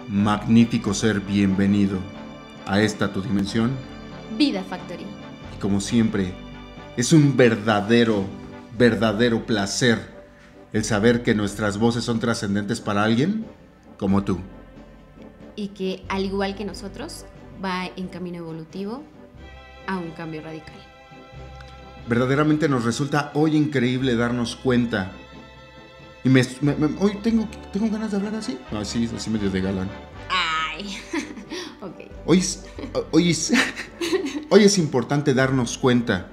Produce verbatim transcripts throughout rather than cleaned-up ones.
Magnífico ser, bienvenido a esta tu dimensión. Vida Factory. Y como siempre, es un verdadero, verdadero placer el saber que nuestras voces son trascendentes para alguien como tú. Y que, al igual que nosotros, va en camino evolutivo a un cambio radical. Verdaderamente nos resulta hoy increíble darnos cuenta. Y me, me, me, hoy tengo, tengo ganas de hablar así. Ah, sí, así medio de galán. Ay, ok. Hoy es, hoy, es, hoy es importante darnos cuenta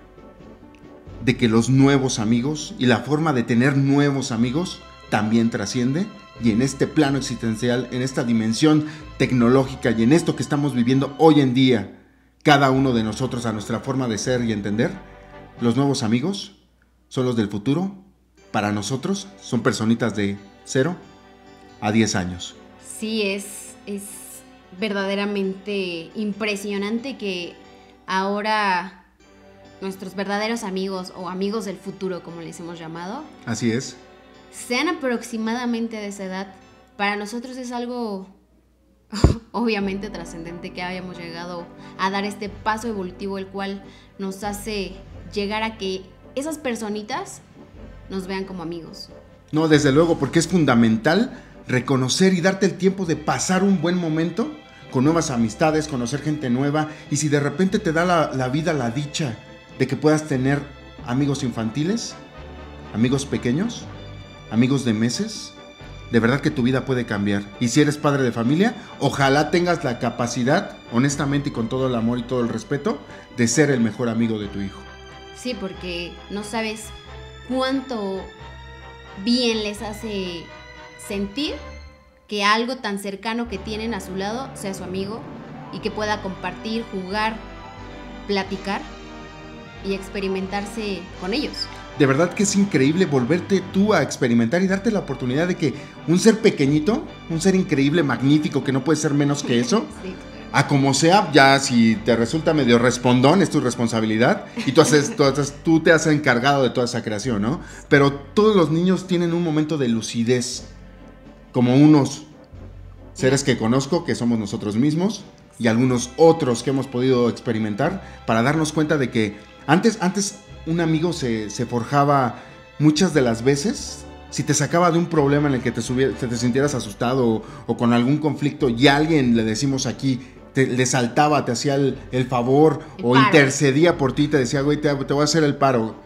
de que los nuevos amigos y la forma de tener nuevos amigos también trasciende. Y en este plano existencial, en esta dimensión tecnológica y en esto que estamos viviendo hoy en día, cada uno de nosotros a nuestra forma de ser y entender, los nuevos amigos son los del futuro. Para nosotros son personitas de cero a diez años. Sí, es, es verdaderamente impresionante que ahora nuestros verdaderos amigos o amigos del futuro, como les hemos llamado, así es, sean aproximadamente de esa edad. Para nosotros es algo obviamente trascendente que hayamos llegado a dar este paso evolutivo, el cual nos hace llegar a que esas personitas nos vean como amigos. No, desde luego, porque es fundamental reconocer y darte el tiempo de pasar un buen momento con nuevas amistades, conocer gente nueva. Y si de repente te da la, la vida la dicha de que puedas tener amigos infantiles, amigos pequeños, amigos de meses, de verdad que tu vida puede cambiar. Y si eres padre de familia, ojalá tengas la capacidad, honestamente y con todo el amor y todo el respeto, de ser el mejor amigo de tu hijo. Sí, porque no sabes cuánto bien les hace sentir que algo tan cercano que tienen a su lado sea su amigo y que pueda compartir, jugar, platicar y experimentarse con ellos. De verdad que es increíble volverte tú a experimentar y darte la oportunidad de que un ser pequeñito, un ser increíble, magnífico, que no puede ser menos que eso, sí. A como sea, ya si te resulta medio respondón, es tu responsabilidad y tú, haces, tú, haces, tú te has encargado de toda esa creación, ¿no? Pero todos los niños tienen un momento de lucidez, como unos seres que conozco, que somos nosotros mismos, y algunos otros que hemos podido experimentar, para darnos cuenta de que antes, antes un amigo se, se forjaba muchas de las veces. Si te sacaba de un problema en el que te, subiera, te, te sintieras asustado o, o con algún conflicto y alguien, le decimos aquí, te, le saltaba, te hacía el, el favor el o paro. Intercedía por ti, te decía, güey, te, te voy a hacer el paro.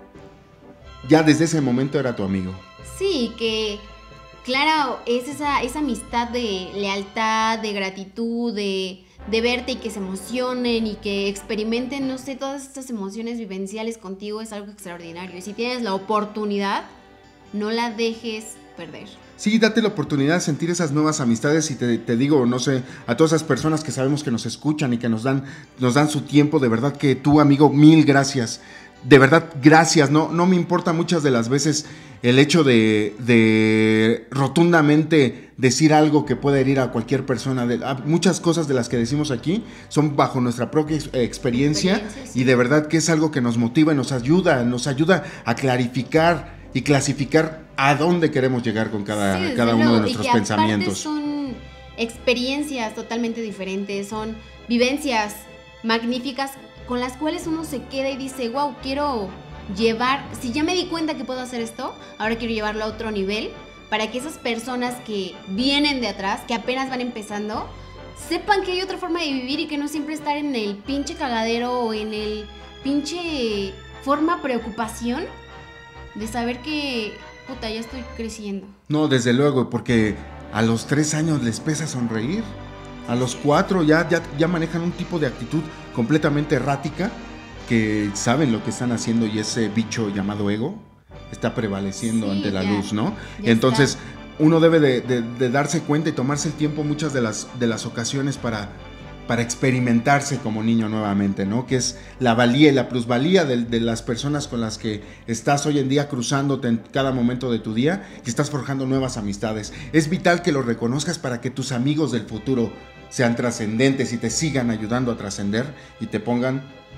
Ya desde ese momento era tu amigo. Sí, que claro, es esa, esa amistad de lealtad, de gratitud, de, de verte y que se emocionen y que experimenten, no sé, todas estas emociones vivenciales contigo es algo extraordinario. Y si tienes la oportunidad, no la dejes perder. Sí, date la oportunidad de sentir esas nuevas amistades y te, te digo, no sé, a todas esas personas que sabemos que nos escuchan y que nos dan, nos dan su tiempo, de verdad que tú, amigo, mil gracias. De verdad, gracias. No, no me importa muchas de las veces el hecho de, de rotundamente decir algo que pueda herir a cualquier persona. De, muchas cosas de las que decimos aquí son bajo nuestra propia experiencia, experiencia sí. Y de verdad que es algo que nos motiva y nos ayuda, nos ayuda a clarificar y clasificar a dónde queremos llegar con cada, sí, cada uno de nuestros y que pensamientos. Son experiencias totalmente diferentes, son vivencias magníficas con las cuales uno se queda y dice, wow, quiero llevar, si ya me di cuenta que puedo hacer esto, ahora quiero llevarlo a otro nivel, para que esas personas que vienen de atrás, que apenas van empezando, sepan que hay otra forma de vivir y que no siempre estar en el pinche cagadero o en el pinche forma preocupación de saber que, puta, ya estoy creciendo. No, desde luego, porque a los tres años les pesa sonreír. A los cuatro ya, ya, ya manejan un tipo de actitud completamente errática, que saben lo que están haciendo y ese bicho llamado ego está prevaleciendo sí, ante la ya, luz, ¿no? Entonces está. Uno debe de, de, de darse cuenta y tomarse el tiempo muchas de las, de las ocasiones para, para experimentarse como niño nuevamente, ¿no? Que es la valía y la plusvalía de, de las personas con las que estás hoy en día cruzándote en cada momento de tu día y estás forjando nuevas amistades. Es vital que lo reconozcas para que tus amigos del futuro sean trascendentes y te sigan ayudando a trascender y te pongan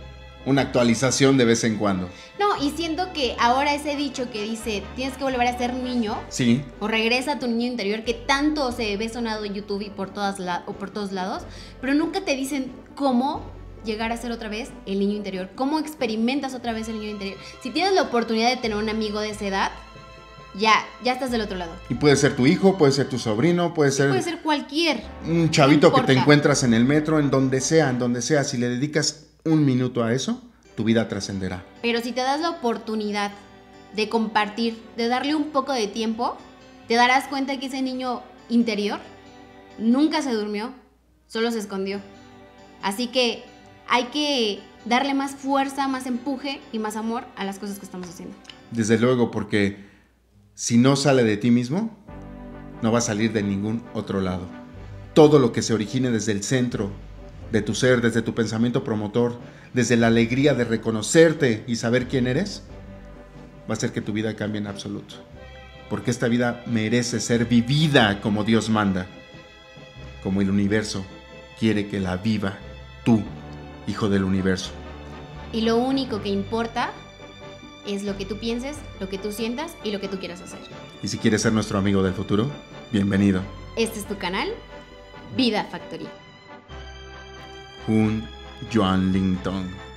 una actualización de vez en cuando. No, y siento que ahora ese dicho que dice, tienes que volver a ser niño. Sí. O regresa a tu niño interior, que tanto se ve sonado en YouTube y por, todas la, o por todos lados, pero nunca te dicen cómo llegar a ser otra vez el niño interior. ¿Cómo experimentas otra vez el niño interior? Si tienes la oportunidad de tener un amigo de esa edad, ya, ya estás del otro lado. Y puede ser tu hijo, puede ser tu sobrino, puede ser... Puede ser cualquier. Un chavito no que te encuentras en el metro, en donde sea, en donde sea. Si le dedicas un minuto a eso, tu vida trascenderá. Pero si te das la oportunidad de compartir, de darle un poco de tiempo, te darás cuenta que ese niño interior nunca se durmió, solo se escondió. Así que hay que darle más fuerza, más empuje y más amor a las cosas que estamos haciendo. Desde luego, porque si no sale de ti mismo, no va a salir de ningún otro lado. Todo lo que se origine desde el centro de tu ser, desde tu pensamiento promotor, desde la alegría de reconocerte y saber quién eres, va a hacer que tu vida cambie en absoluto. Porque esta vida merece ser vivida como Dios manda, como el universo quiere que la viva tú, hijo del universo. Y lo único que importa es lo que tú pienses, lo que tú sientas y lo que tú quieras hacer. Y si quieres ser nuestro amigo del futuro, bienvenido. Este es tu canal, Vida Factory. Un Joan Linton.